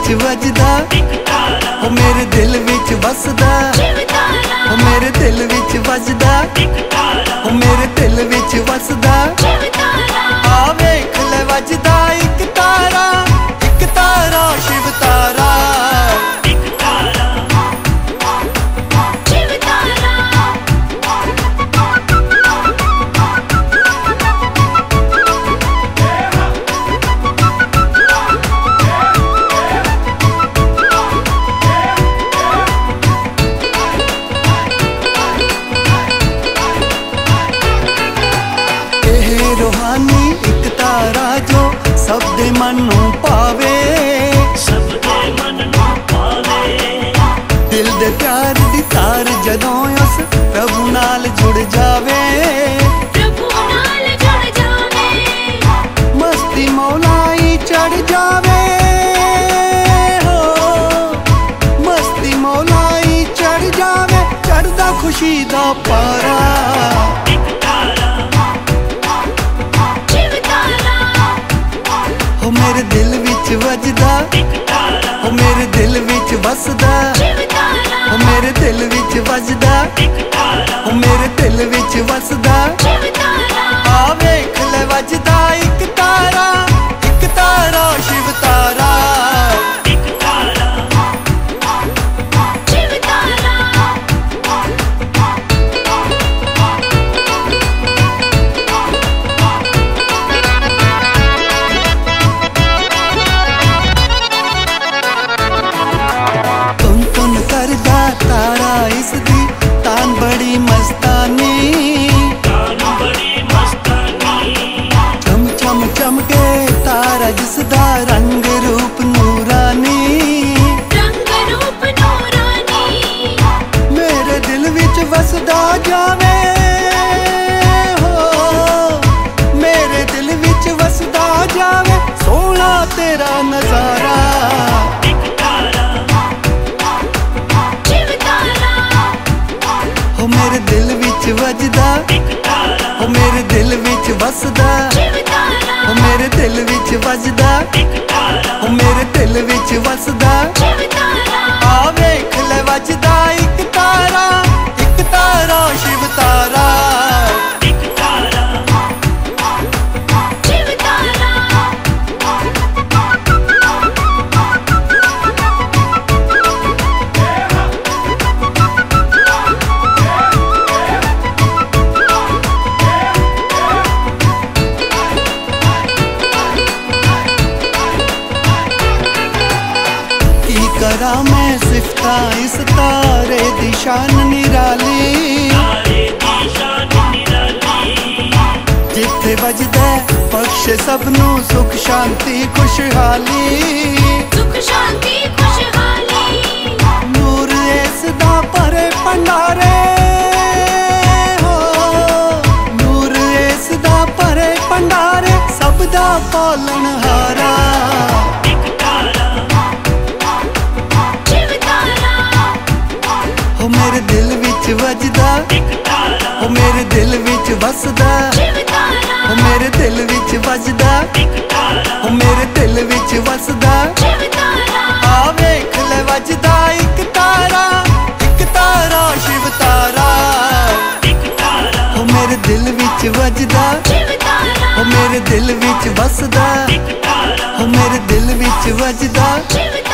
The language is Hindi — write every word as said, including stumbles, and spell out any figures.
विच वजदा, ओ मेरे दिल विच बसदा, ओ मेरे दिल विच वजदा, ओ मेरे दिल विच वसदा। आ वेख ले वजदा इक तारा, इक तारा शिव तारा। रूहानी एक तारा जो सब दे मन नू पावे, सब दे मन नू पावे। दिल दे प्यार दी तार जदों उस प्रभु नाल जुड़ जावे, प्रभु नाल जुड़ जावे। मस्ती मौलाई चढ़ जावे हो, मस्ती मौलाई चढ़ जावे। चढ़दा खुशी दा पारा, ओ मेरे दिल विच वजदा, ओ मेरे दिल विच बसदा, ओ मेरे दिल विच वजदा, ओ मेरे दिल विच वसदा। आ वेख ले वजदा इक तारा, इक तारा शिव तारा। तारा इसदी तान बड़ी मस्तानी, तान बड़ी मस्तानी। चम चम चमके तारा जिसदा रंग रूप नूरानी, रंग रूप नूरानी। मेरे दिल विच वसदा जावे हो, मेरे दिल विच वसदा जावे। सोहना तेरा नजारा, ओ मेरे दिल विच वजदा, ओ मेरे दिल विच बसदा, ओ मेरे दिल विच वजदा, ओ मेरे दिल विच वसदा। आ वेख ले वजदा इक तारा, इक तारा शिव तारा। करा मैं सिफता इस तारे दी शान निराली, जिथे वजदा बख्शे सबनू सुख शांति खुशहाली, सुख शांति खुशहाली। नूर इसदा भरे भंडारे हो, नूर इसदा भरे भंडारे। सबदा पालनहारा, ओ मेरे दिल विच वजदा, ओ मेरे दिल विच बसदा, ओ मेरे दिल विच वजदा, ओ मेरे दिल विच वसदा। आ वेख ले वजदा इक तारा, इक तारा शिव तारा। ओ मेरे दिल विच वजदा, ओ मेरे दिल विच बसदा, ओ मेरे दिल विच वजदा।